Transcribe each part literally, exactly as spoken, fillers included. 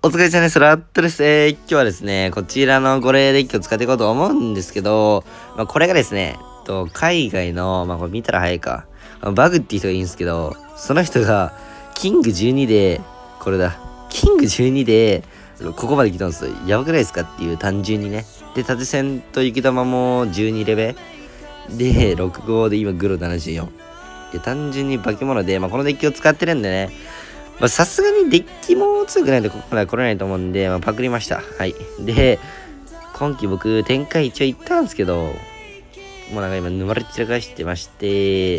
お疲れ様です。ラットです。えー、今日はですね、こちらのゴレデッキを使っていこうと思うんですけど、まあ、これがですね、と海外の、まあ、これ見たら早いか、バグっていう人がいいんですけど、その人が、キングじゅうにで、これだ、キングじゅうにで、ここまで来たんですよ。やばくないですかっていう、単純にね。で、縦線と雪玉もじゅうにレベで、ろく号で今グロななじゅうよん。で、単純に化け物で、まあ、このデッキを使ってるんでね、まあ、さすがにデッキも強くないとここまで来れないと思うんで、まあ、パクりました。はい。で、今季僕、展開一応行ったんですけど、もうなんか今、沼れ散らかしてまして、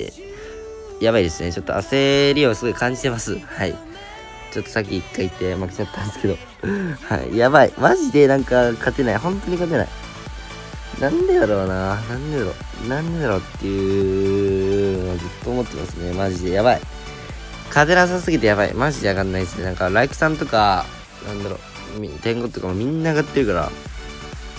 やばいですね。ちょっと焦りをすごい感じてます。はい。ちょっとさっき一回行って負けちゃったんですけど、はい。やばい。マジでなんか勝てない。本当に勝てない。なんでだろうな。なんでだろう。なんでだろうっていうのをずっと思ってますね。マジでやばい。勝てなさすぎてやばい。マジで上がんないですね。なんか、ライクさんとか、なんだろう、天狗とかもみんな上がってるから、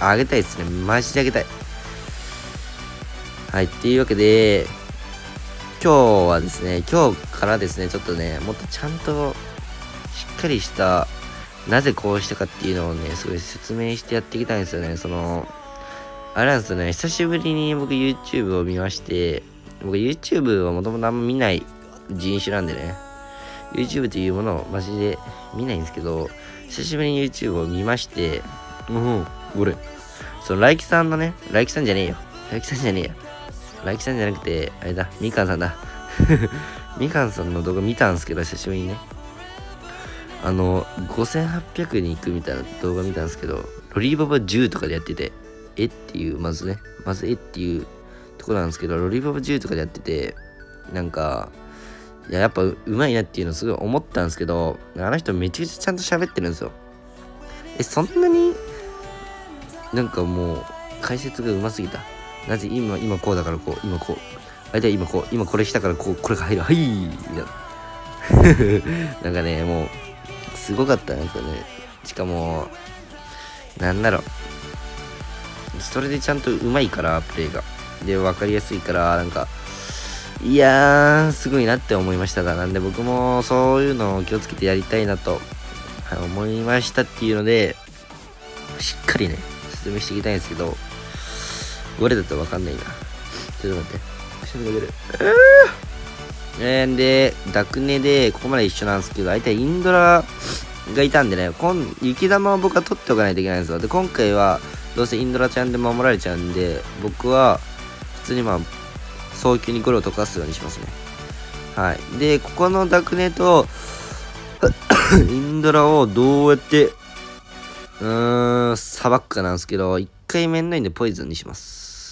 上げたいですね。マジで上げたい。はい、っていうわけで、今日はですね、今日からですね、ちょっとね、もっとちゃんと、しっかりした、なぜこうしたかっていうのをね、すごい説明してやっていきたいんですよね。その、あれなんですよね、久しぶりに僕 YouTube を見まして、僕 YouTube はもともとあんま見ない人種なんでね、YouTube というものをマジで見ないんですけど、久しぶりに YouTube を見まして、もう、俺、その、ライキさんのね、ライキさんじゃねえよ。ライキさんじゃねえよ。ライキさんじゃなくて、あれだ、みかんさんだ。みかんさんの動画見たんですけど、久しぶりにね。あの、ごせんはっぴゃくに行くみたいな動画見たんですけど、ロリババじゅうとかでやってて、えっていう、まずね、まずえっていうところなんですけど、ロリババじゅうとかでやってて、なんか、いや、やっぱうまいなっていうのすごい思ったんですけど、あの人めちゃくちゃちゃんと喋ってるんですよ。え、そんなになんかもう解説がうますぎた。なぜ今、今こうだからこう、今こう。あれだ今こう、今これしたからこう、これが入る。はいみたいな。なんかね、もう、すごかったんですよね。しかも、なんだろう。それでちゃんとうまいから、プレイが。で、わかりやすいから、なんか、いやー、すごいなって思いましたが、なんで僕もそういうのを気をつけてやりたいなと、はい、思いましたっていうので、しっかりね、説明していきたいんですけど、どれだとわかんないな。ちょっと待って。くしゃみが出る。えー、で、ダクネで、ここまで一緒なんですけど、相手はインドラがいたんでね、今雪玉を僕は取っておかないといけないんですよ。で、今回は、どうせインドラちゃんで守られちゃうんで、僕は、普通にまあ、早急にゴロを溶かすようにしますね。はい。で、ここのダクネと、インドラをどうやって、うーん、さばくかなんですけど、一回めんないんでポイズンにします。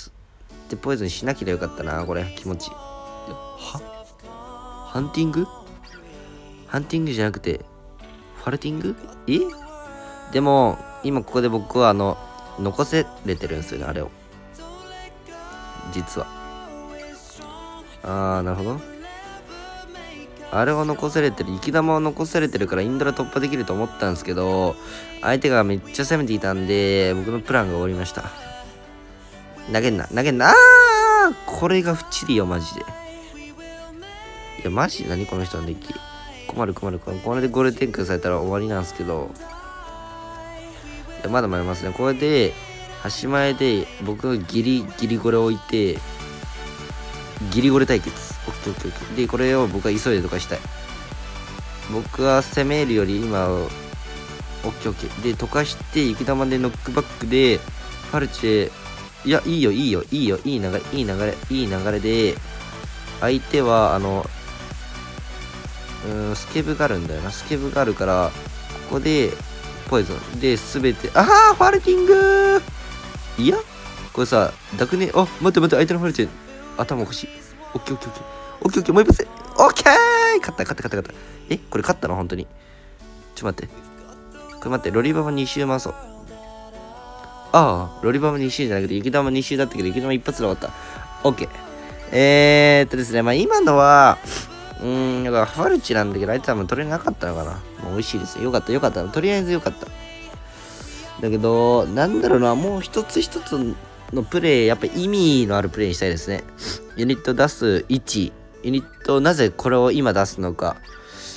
で、ポイズンしなければよかったな、これ。気持ち。はハンティングハンティングじゃなくて、ファルティングえでも、今ここで僕はあの、残せれてるんですよね、あれを。実は。あー、なるほど。あれを残されてる、雪玉を残されてるからインドラ突破できると思ったんですけど、相手がめっちゃ攻めていたんで、僕のプランが終わりました。投げんな、投げんな、あーこれが不チリよ、マジで。いや、マジ何この人のデッキ。困る困る困る。これでゴール展開されたら終わりなんですけど、いや、まだ迷いますね。これで、端前で僕がギリギリこれを置いて、ギリゴレ対決。オッケーオッケーオッケー。で、これを僕は急いでとかしたい。僕は攻めるより今、オッケーオッケー。で、溶かして、雪玉でノックバックで、ファルチェ、いや、いいよ、いいよ、いいよ、いい流れ、いい流れ、いい流れで、相手は、あの、うーん、スケブがあるんだよな。スケブがあるから、ここで、ポイズン。で、すべて、あー、ファルティングーいやこれさ、ダクネ、あ、待って待って、相手のファルチェ、頭欲しい。オッケーオッケーオッケー。オッケーオッケー、もう一発。オッケー勝った勝った勝った勝った。えこれ勝ったの本当に。ちょっと待って。これ待って、ロリババに周回そう。ああ、ロリババに周じゃなくて、雪玉に周だったけど、雪玉一発で終わった。オッケー。えーっとですね、まあ今のは、うーん、だからファルチなんだけど、相手はもう取れなかったのかな。もう美味しいですよ。よかったよかった。とりあえずよかった。だけど、なんだろうな、もう一つ一つのプレイ、やっぱ意味のあるプレイにしたいですね。ユニット出す位置、ユニット、なぜこれを今出すのか。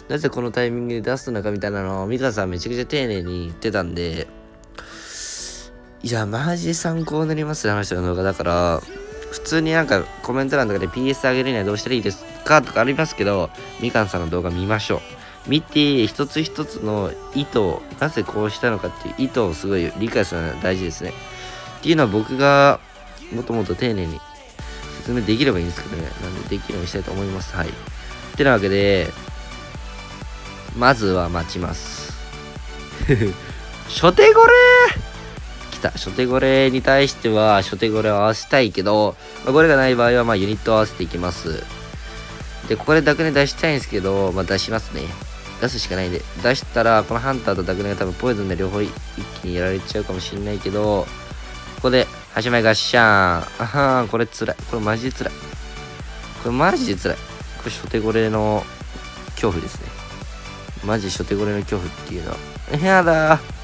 なぜこのタイミングで出すのかみたいなのを、ミカさんめちゃくちゃ丁寧に言ってたんで、いや、マジで参考になりますね、話の動画だから、普通になんかコメント欄とかで ピーエス 上げるにはどうしたらいいですかとかありますけど、みかんさんの動画見ましょう。見て、一つ一つの意図、なぜこうしたのかっていう意図をすごい理解するのが大事ですね。っていうのは僕がもっともっと丁寧に説明できればいいんですけどね。なんでできるようにしたいと思います。はい。ってなわけで、まずは待ちます。初手ゴレ来た。初手ゴレに対しては、初手ゴレを合わせたいけど、まあ、ゴレがない場合は、まあ、ユニットを合わせていきます。で、ここでダクネ出したいんですけど、まあ、出しますね。出すしかないんで。出したら、このハンターとダクネが多分ポイズンで両方一気にやられちゃうかもしれないけど、ここで、始まりガッシャーン。あはーん、これ辛い。これマジで辛い。これマジで辛い。これ初手ゴレの恐怖ですね。マジ初手ゴレの恐怖っていうのは。やだー。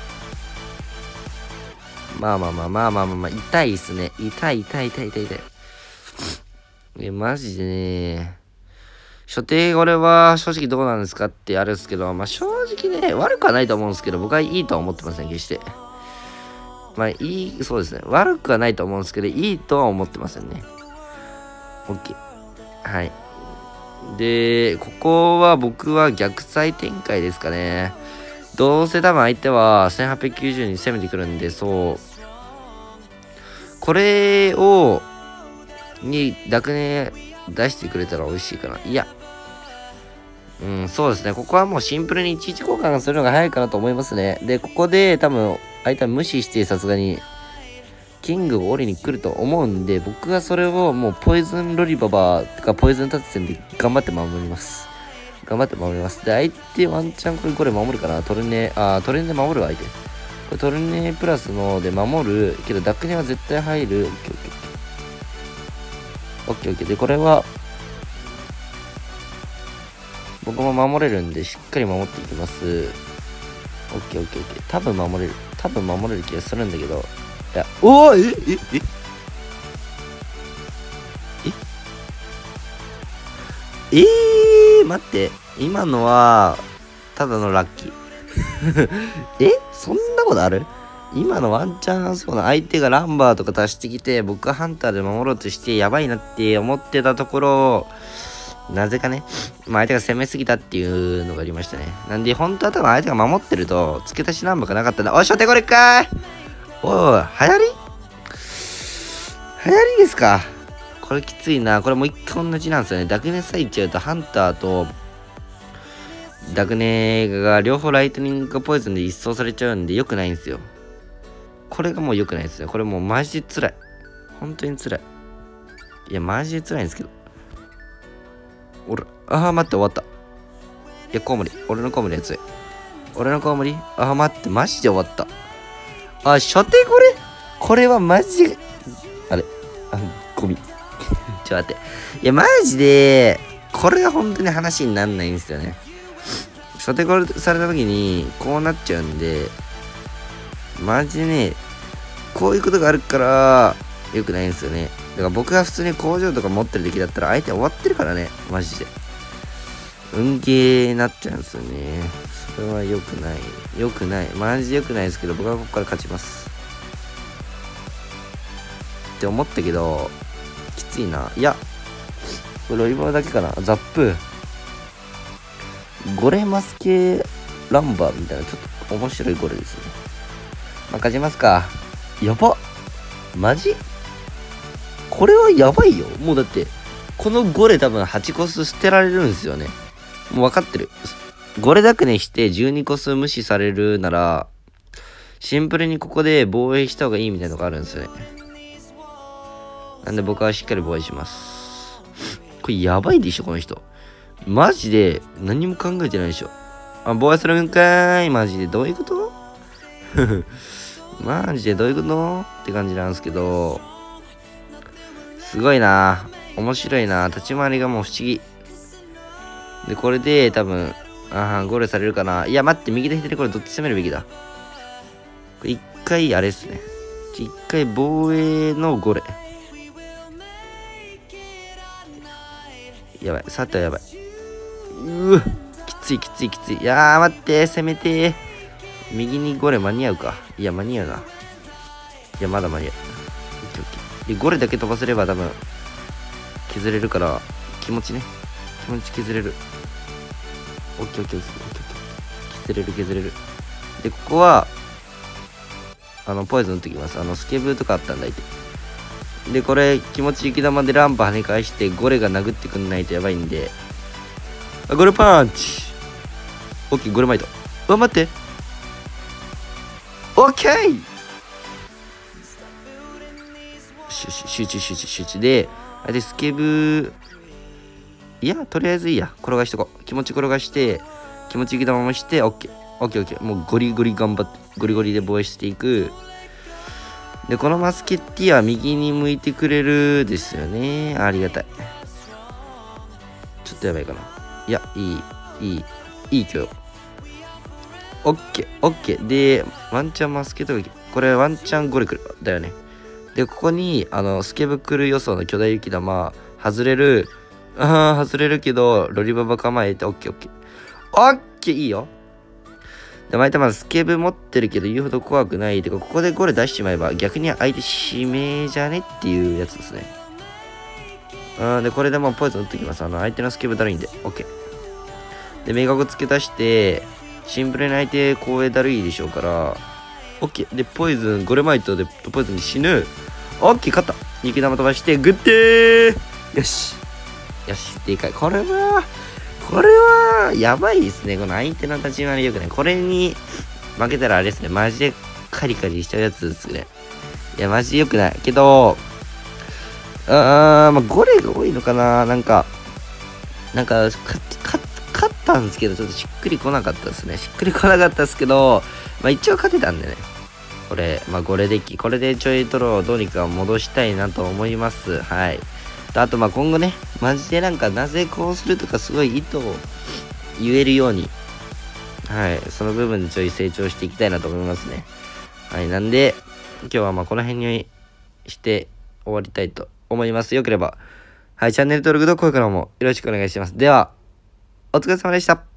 まあまあまあまあまあまあまあ、痛いっすね。痛い痛い痛い痛い痛い。え、マジでね。初手これは正直どうなんですかってあるんですけど、まあ正直ね、悪くはないと思うんですけど、僕はいいとは思ってません、決して。まあいい、そうですね。悪くはないと思うんですけど、いいとは思ってませんね。OK。はい。で、ここは僕は逆サイ展開ですかね。どうせ多分相手はせんはっぴゃくきゅうじゅうに攻めてくるんで、そう。これを、に、ダクネ出してくれたら美味しいかな。いや。うん、そうですね。ここはもうシンプルにいちいち交換するのが早いかなと思いますね。で、ここで多分、相手は無視してさすがに、キングを折りに来ると思うんで、僕はそれをもうポイズンロリババとかポイズンタツ戦で頑張って守ります。頑張って守ります。で、相手ワンチャンこれこれ守るかなトルネ、あー、トルネで守る相手。これトルネプラスので守る。けど、ダクネは絶対入る。オッケーオッケーオッケー。オッケーオッケー。で、これは、僕も守れるんで、しっかり守っていきます。オッケーオッケーオッケー。多分守れる。多分守れる気がするんだけど。いや、おおえええええー、待って。今のは、ただのラッキー。えそんなことある？今のワンチャンそうな相手がランバーとか足してきて、僕がハンターで守ろうとしてやばいなって思ってたところ、なぜかね、まあ、相手が攻めすぎたっていうのがありましたね。なんで、本当は多分相手が守ってると、付け足しナンバーがなかったんだ。おい、初手これかーいおい、流行り流行りですかこれきついな。これもう一回同じなんですよね。ダクネさえいっちゃうと、ハンターと、ダクネが両方ライトニングポイズンで一掃されちゃうんで、良くないんですよ。これがもう良くないですね。これもうマジで辛い。本当に辛い。いや、マジで辛いんですけど。俺、ああ、待って、終わった。いや、コウモリ。俺のコウモリやつ。俺のコウモリ。ああ、待って、マジで終わった。あ、初手これこれはマジで、あれ、あ、ゴミ。ちょっと待って。いや、マジで、これが本当に話になんないんですよね。初手これされた時に、こうなっちゃうんで、マジでね、こういうことがあるから、良くないんですよね。だから僕が普通に工場とか持ってる時だったら、相手終わってるからね、マジで。運ゲーになっちゃうんですよね。それは良くない。良くない。マジで良くないですけど、僕はここから勝ちます。って思ったけど、きついな。いや、これロリバーだけかな。ザップ。ゴレマス系ランバーみたいな、ちょっと面白いゴレですね。まあ、勝ちますか。やば。マジこれはやばいよ。もうだって、このゴレ多分はちコス捨てられるんですよね。もう分かってる。ゴレだけにしてじゅうにコス無視されるなら、シンプルにここで防衛した方がいいみたいなのがあるんですよね。なんで僕はしっかり防衛します。これやばいでしょ、この人。マジで何も考えてないでしょ。あ、防衛するんかーい。マジでどういうことマジでどういうことって感じなんですけど、すごいな。面白いな。立ち回りがもう不思議。で、これで多分、ああ、ゴールされるかな。いや、待って、右で左これどっち攻めるべきだ。これ一回あれっすね。一回防衛のゴレ。やばい、さてはやばい。うぅ、きついきついきつい。いやー、待って、攻めてー。右にゴレ間に合うか。いや、間に合うな。いや、まだ間に合う。オッケーオッケー。で、ゴレだけ飛ばせれば多分、削れるから、気持ちね。気持ち削れる。オッケーオッケーオッケーオッケーオッケー。削れる削れる。で、ここは、あの、ポイズン打ってきます。あの、スケブとかあったんだいて。で、これ、気持ち雪玉でランプ跳ね返して、ゴレが殴ってくんないとやばいんで、あ、ゴレパンチ。オッケー、ゴレマイト。うわ、待って。オッケー。集中集中集中で、で、スケブ、いや、とりあえずいいや。転がしとこう。気持ち転がして、気持ち雪玉もして、オッケー。オッケーオッケー。もうゴリゴリ頑張って、ゴリゴリで防衛していく。で、このマスケッティは右に向いてくれるですよね。ありがたい。ちょっとやばいかな。いや、いい、いい、いい許容。オッケー、オッケー。で、ワンチャンマスケットが、これワンチャンゴリ来る。だよね。で、ここに、あの、スケブクル予想の巨大雪玉、外れる。ああ、外れるけど、ロリババ構えて、オッケーオッケー。オッケー、いいよ。で、毎玉スケブ持ってるけど言うほど怖くない。てか、ここでゴレ出しちまえば逆に相手指名じゃねっていうやつですね。うん、で、これでもうポイズン打ってきます。あの、相手のスケブだるいんで。オッケー。で、明確付け足して、シンプルに相手光栄だるいでしょうから、オッケー。で、ポイズン、ゴレマイトでポイズンに死ぬ。オッケー、勝った。雪玉飛ばして、グッテー。よし。よし、でかい。これは、これは、やばいですね。この相手の立ち回りよくない。これに負けたらあれですね。マジでカリカリしちゃうやつですね。いや、マジでよくない。けど、あー、まあ、ゴレが多いのかな。なんか、なんか、か、か、勝ったんですけど、ちょっとしっくりこなかったですね。しっくりこなかったですけど、まあ一応勝てたんでね。これ、まあゴレデッキ。これでちょいトロをどうにか戻したいなと思います。はい。あとまあ今後ね、マジでなんかなぜこうするとかすごい意図を言えるように、はい、その部分でちょい成長していきたいなと思いますね。はい、なんで、今日はまあこの辺にして終わりたいと思います。よければ、はい、チャンネル登録と高評価の方もよろしくお願いします。では、お疲れ様でした。